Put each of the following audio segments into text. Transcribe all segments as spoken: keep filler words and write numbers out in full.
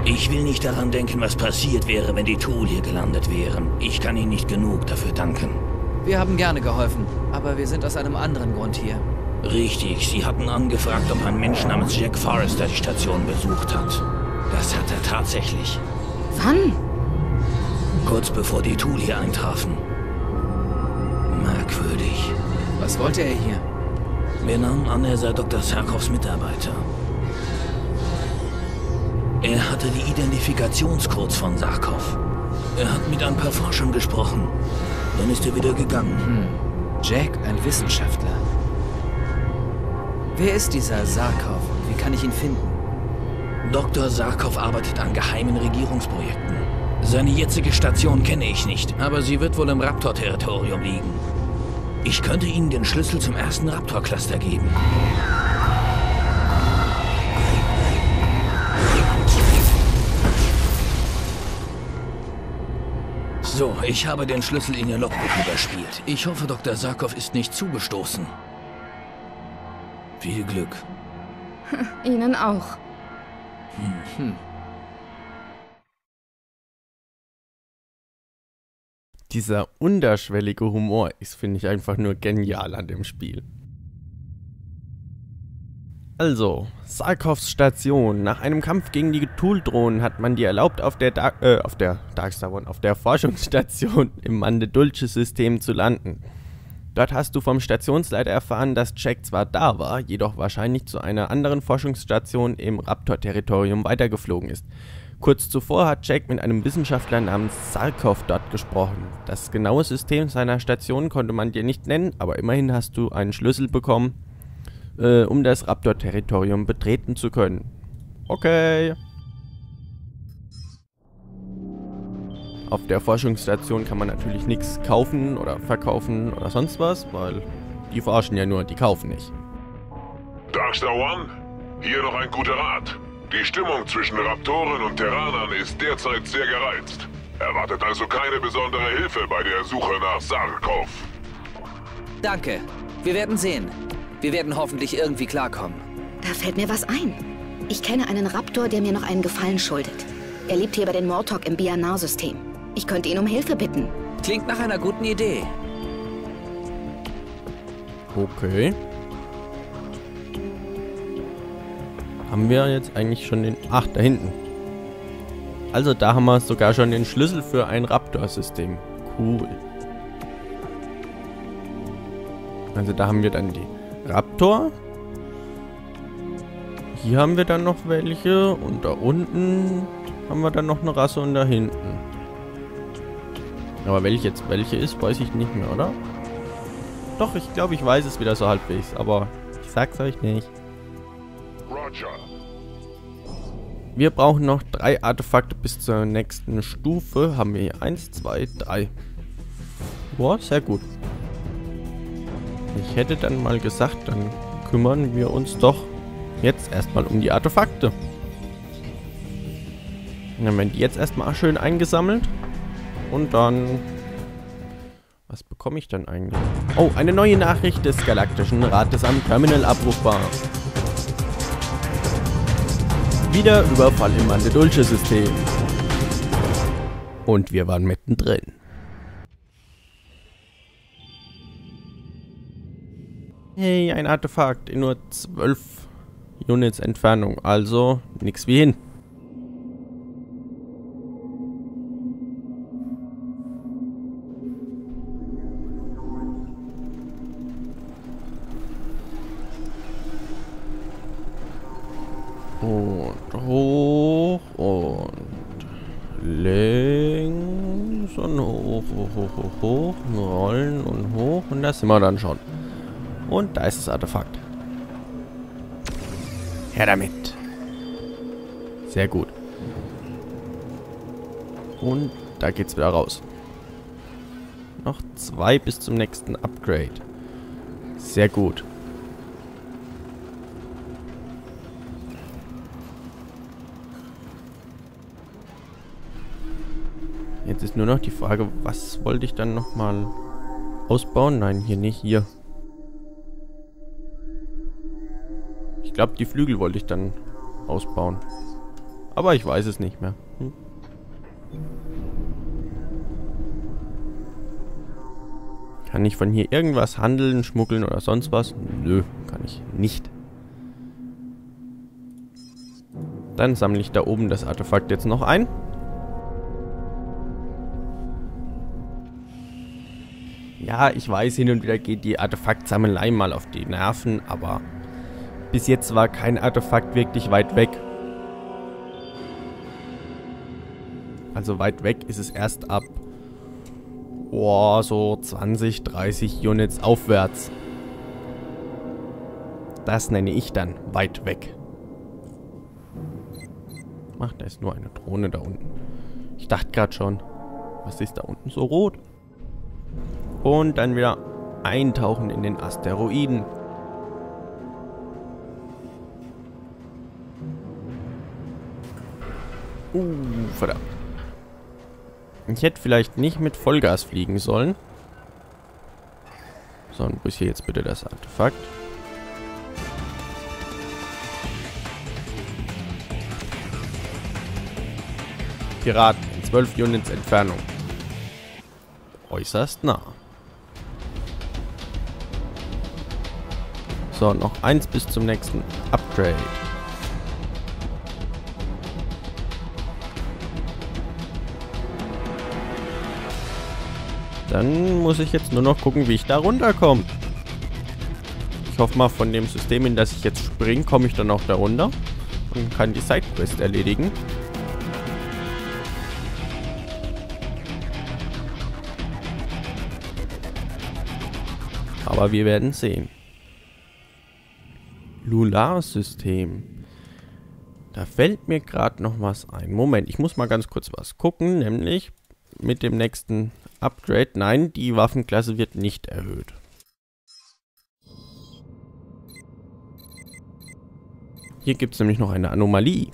Ich will nicht daran denken, was passiert wäre, wenn die Thule hier gelandet wären. Ich kann Ihnen nicht genug dafür danken. Wir haben gerne geholfen, aber wir sind aus einem anderen Grund hier. Richtig, Sie hatten angefragt, ob ein Mensch namens Jack Forrester die Station besucht hat. Das hat er tatsächlich. Wann? Kurz bevor die Thule hier eintrafen. Merkwürdig. Was wollte er hier? Wir nahmen an, er sei Doktor Sarkovs Mitarbeiter. Er hatte die Identifikationscodes von Sarkov. Er hat mit ein paar Forschern gesprochen. Dann ist er wieder gegangen. Hm. Jack, ein Wissenschaftler. Wer ist dieser Sarkov und wie kann ich ihn finden? Doktor Sarkov arbeitet an geheimen Regierungsprojekten. Seine jetzige Station kenne ich nicht, aber sie wird wohl im Raptor-Territorium liegen. Ich könnte Ihnen den Schlüssel zum ersten Raptor-Cluster geben. So, ich habe den Schlüssel in Ihr Logbuch überspielt. Ich hoffe, Doktor Sarkov ist nicht zugestoßen. Viel Glück. Ihnen auch. Hm. Hm. Dieser unterschwellige Humor ist, finde ich, einfach nur genial an dem Spiel. Also, Sarkovs Station. Nach einem Kampf gegen die Thule-Drohnen hat man dir erlaubt, auf der, Dark, äh, auf der Darkstar One, auf der Forschungsstation im Mande-Dulce-System zu landen. Dort hast du vom Stationsleiter erfahren, dass Jack zwar da war, jedoch wahrscheinlich zu einer anderen Forschungsstation im Raptor-Territorium weitergeflogen ist. Kurz zuvor hat Jack mit einem Wissenschaftler namens Sarkov dort gesprochen. Das genaue System seiner Station konnte man dir nicht nennen, aber immerhin hast du einen Schlüssel bekommen, äh, um das Raptor-Territorium betreten zu können. Okay. Auf der Forschungsstation kann man natürlich nichts kaufen oder verkaufen oder sonst was, weil die forschen ja nur, die kaufen nicht. Darkstar One, hier noch ein guter Rat. Die Stimmung zwischen Raptoren und Terranern ist derzeit sehr gereizt. Erwartet also keine besondere Hilfe bei der Suche nach Sarkov. Danke. Wir werden sehen. Wir werden hoffentlich irgendwie klarkommen. Da fällt mir was ein. Ich kenne einen Raptor, der mir noch einen Gefallen schuldet. Er lebt hier bei den Mortok im Bianar-System. Ich könnte ihn um Hilfe bitten. Klingt nach einer guten Idee. Okay. Haben wir jetzt eigentlich schon den... Ach, da hinten. Also da haben wir sogar schon den Schlüssel für ein Raptor-System. Cool. Also da haben wir dann die Raptor. Hier haben wir dann noch welche. Und da unten haben wir dann noch eine Rasse und da hinten. Aber welche jetzt welche ist, weiß ich nicht mehr, oder? Doch, ich glaube, ich weiß es wieder so halbwegs. Aber ich sag's euch nicht. Wir brauchen noch drei Artefakte bis zur nächsten Stufe. Haben wir hier eins, zwei, drei. Boah, sehr gut. Ich hätte dann mal gesagt, dann kümmern wir uns doch jetzt erstmal um die Artefakte. Und dann werden die jetzt erstmal schön eingesammelt. Und dann... Was bekomme ich dann eigentlich? Oh, eine neue Nachricht des Galaktischen Rates am Terminal abrufbar. Wieder Überfall im Mande-Dulce-System. Und wir waren mittendrin. Hey, ein Artefakt in nur zwölf Units Entfernung. Also nix wie hin. Und hoch und links und hoch, hoch, hoch, hoch, hoch, rollen und hoch und da sind wir dann schon. Und da ist das Artefakt. Her damit. Sehr gut. Und da geht's wieder raus. Noch zwei bis zum nächsten Upgrade. Sehr gut. Jetzt ist nur noch die Frage, was wollte ich dann nochmal ausbauen? Nein, hier nicht, hier. Ich glaube, die Flügel wollte ich dann ausbauen. Aber ich weiß es nicht mehr. Hm? Kann ich von hier irgendwas handeln, schmuggeln oder sonst was? Nö, kann ich nicht. Dann sammle ich da oben das Artefakt jetzt noch ein. Ja, ich weiß, hin und wieder geht die Artefaktsammelei mal auf die Nerven, aber bis jetzt war kein Artefakt wirklich weit weg. Also weit weg ist es erst ab oh, so zwanzig, dreißig Units aufwärts. Das nenne ich dann weit weg. Ach, da ist nur eine Drohne da unten. Ich dachte gerade schon, was ist da unten so rot? Und dann wieder eintauchen in den Asteroiden. Uh, verdammt. Ich hätte vielleicht nicht mit Vollgas fliegen sollen. So, und wo ist hier jetzt bitte das Artefakt? Piraten in zwölf Units Entfernung. Äußerst nah. So, noch eins bis zum nächsten Upgrade. Dann muss ich jetzt nur noch gucken, wie ich da runterkomme. Ich hoffe mal, von dem System, in das ich jetzt springe, komme ich dann auch da runter und kann die Sidequest erledigen. Aber wir werden sehen. Lunar-System. Da fällt mir gerade noch was ein. Moment, ich muss mal ganz kurz was gucken, nämlich mit dem nächsten Upgrade. Nein, die Waffenklasse wird nicht erhöht. Hier gibt es nämlich noch eine Anomalie.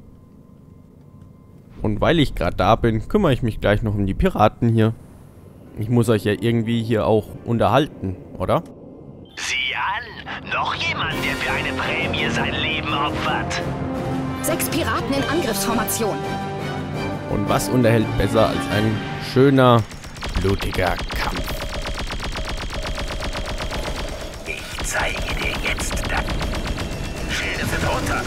Und weil ich gerade da bin, kümmere ich mich gleich noch um die Piraten hier. Ich muss euch ja irgendwie hier auch unterhalten, oder? Sieh an! Noch jemand, der für eine Prämie sein Leben opfert. Sechs Piraten in Angriffsformation. Und was unterhält besser als ein schöner, blutiger Kampf? Ich zeige dir jetzt dann. Schilde sind runter.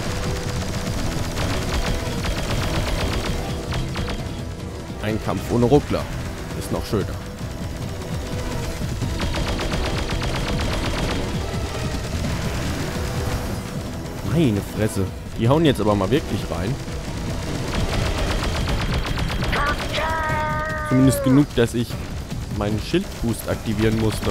Ein Kampf ohne Ruckler. Ist noch schöner. Meine Fresse. Die hauen jetzt aber mal wirklich rein. Zumindest genug, dass ich meinen Schildboost aktivieren musste.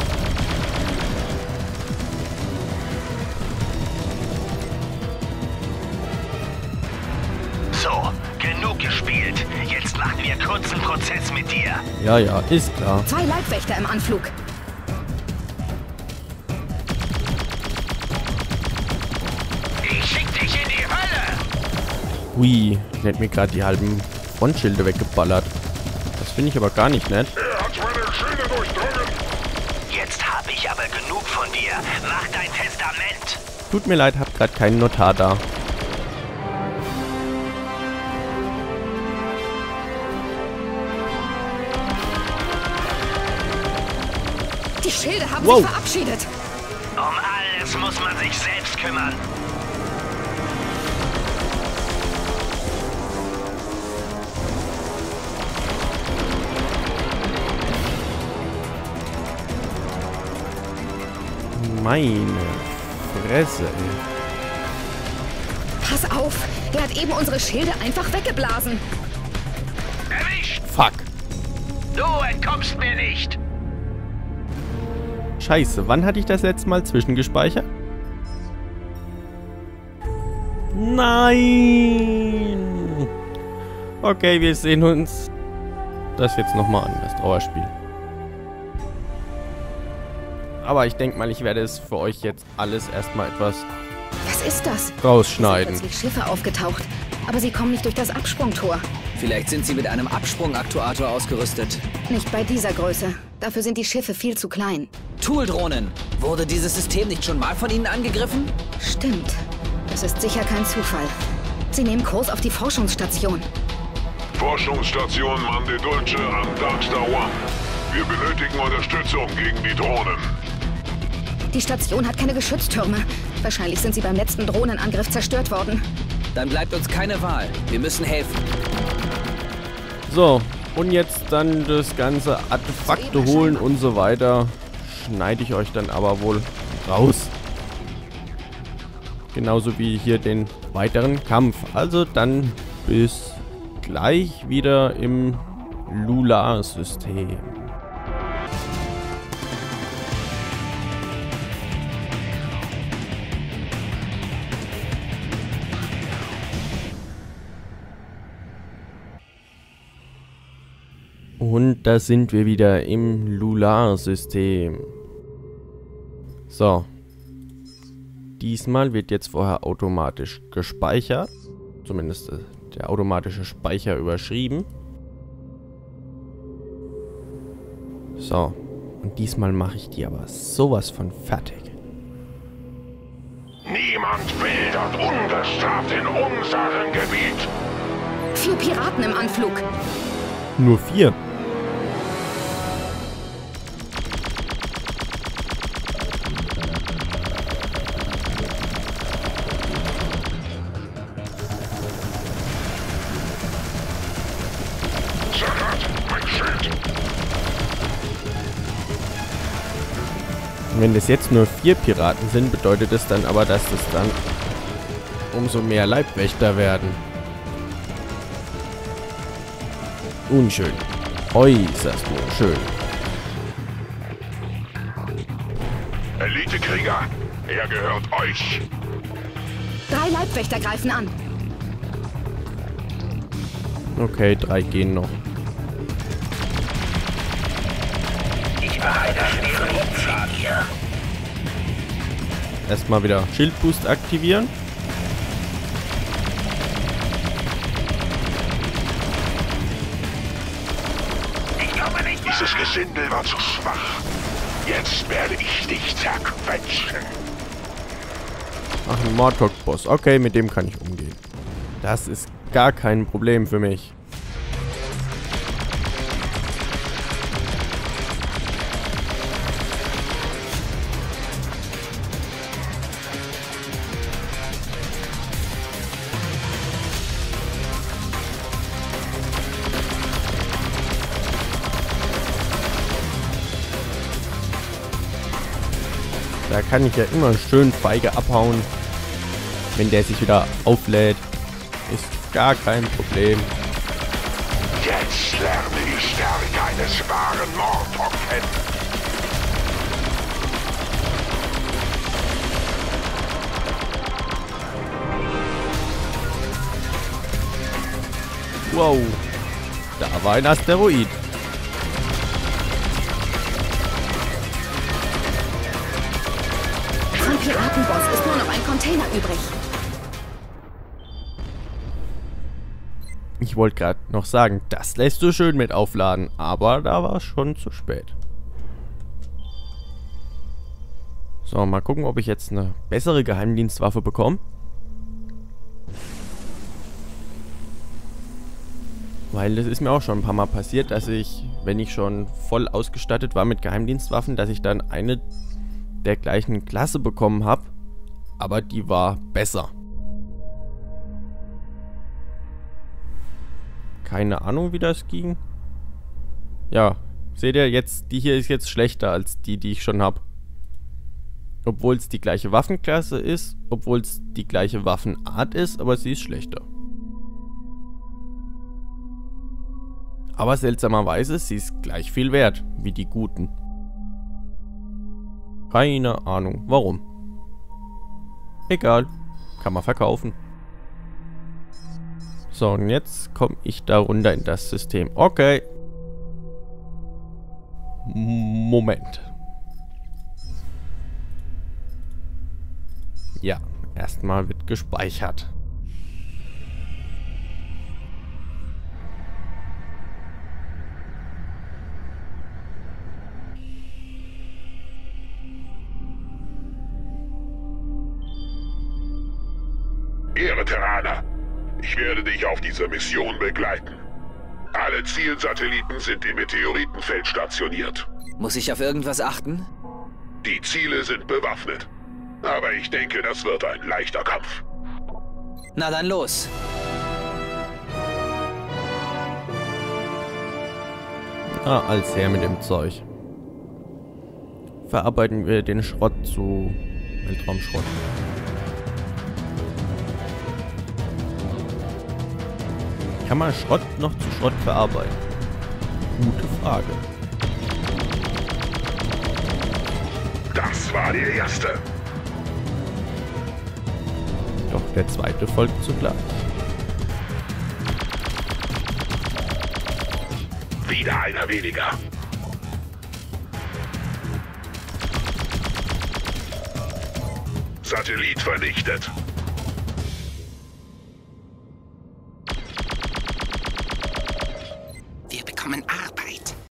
So, genug gespielt. Jetzt machen wir kurzen Prozess mit dir. Ja, ja, ist klar. Zwei Leibwächter im Anflug. Ich schick dich in die Hölle. Hui, ich hätte mir gerade die halben Frontschilde weggeballert. Das finde ich aber gar nicht nett. Er hat meine Schilde durchdrungen. Jetzt habe ich aber genug von dir. Mach dein Testament. Tut mir leid, hab gerade keinen Notar da. Die Schilde haben Wow. sich verabschiedet. Um alles muss man sich selbst kümmern. Meine Fresse, ey. Pass auf, er hat eben unsere Schilde einfach weggeblasen. Erwischt! Fuck. Du entkommst mir nicht. Scheiße, wann hatte ich das letzte Mal zwischengespeichert? Nein! Okay, wir sehen uns das jetzt nochmal an, das Trauerspiel. Aber ich denke mal, ich werde es für euch jetzt alles erstmal etwas Was ist das? rausschneiden. Es sind plötzlich Schiffe aufgetaucht, aber sie kommen nicht durch das Absprungtor. Vielleicht sind sie mit einem Absprungaktuator ausgerüstet. Nicht bei dieser Größe. Dafür sind die Schiffe viel zu klein. Tool-Drohnen. Wurde dieses System nicht schon mal von ihnen angegriffen? Stimmt. Das ist sicher kein Zufall. Sie nehmen Kurs auf die Forschungsstation. Forschungsstation Mande Dulce am Darkstar One. Wir benötigen Unterstützung gegen die Drohnen. Die Station hat keine Geschütztürme. Wahrscheinlich sind sie beim letzten Drohnenangriff zerstört worden. Dann bleibt uns keine Wahl. Wir müssen helfen. So, und jetzt dann das ganze Artefakte holen und so weiter. Schneide ich euch dann aber wohl raus. Genauso wie hier den weiteren Kampf. Also dann bis gleich wieder im Lular-System. Und da sind wir wieder im Lular-System. So. Diesmal wird jetzt vorher automatisch gespeichert. Zumindest der automatische Speicher überschrieben. So. Und diesmal mache ich die aber sowas von fertig. Niemand wildert ungestraft in unserem Gebiet. Vier Piraten im Anflug. Nur vier. Wenn das jetzt nur vier Piraten sind, bedeutet es dann aber, dass es dann umso mehr Leibwächter werden. Unschön. Äußerst unschön. Elitekrieger, er gehört euch. Drei Leibwächter greifen an. Okay, drei gehen noch. Ich war einer schweren Umschlag hier. Erstmal wieder Schildboost aktivieren. Ich komme nicht mehr. Dieses Gesindel war zu schwach. Jetzt werde ich dich zerquetschen. Ach, ein Mortok-Boss. Okay, mit dem kann ich umgehen. Das ist gar kein Problem für mich. Da kann ich ja immer schön feige abhauen, wenn der sich wieder auflädt. Ist gar kein Problem. Jetzt lerne die Stärke eines wahren Mortok kennen. Wow, da war ein Asteroid. Vom Piratenboss ist nur noch ein Container übrig. Ich wollte gerade noch sagen, das lässt du schön mit aufladen, aber da war es schon zu spät. So, mal gucken, ob ich jetzt eine bessere Geheimdienstwaffe bekomme. Weil das ist mir auch schon ein paar Mal passiert, dass ich, wenn ich schon voll ausgestattet war mit Geheimdienstwaffen, dass ich dann eine der gleichen Klasse bekommen habe, aber die war besser. Keine Ahnung, wie das ging. Ja, seht ihr jetzt, die hier ist jetzt schlechter als die, die ich schon habe. Obwohl es die gleiche Waffenklasse ist, obwohl es die gleiche Waffenart ist, aber sie ist schlechter. Aber seltsamerweise, sie ist gleich viel wert wie die guten. Keine Ahnung, warum. Egal, kann man verkaufen. So, und jetzt komme ich da runter in das System. Okay. Moment. Ja, erstmal wird gespeichert. Ehre, Terraner. Ich werde dich auf dieser Mission begleiten. Alle Zielsatelliten sind im Meteoritenfeld stationiert. Muss ich auf irgendwas achten? Die Ziele sind bewaffnet. Aber ich denke, das wird ein leichter Kampf. Na dann los. Ah, als her mit dem Zeug. Verarbeiten wir den Schrott zu Weltraumschrott. Kann man Schrott noch zu Schrott verarbeiten? Gute Frage. Das war die erste. Doch der zweite folgt zugleich. Wieder einer weniger. Satellit vernichtet.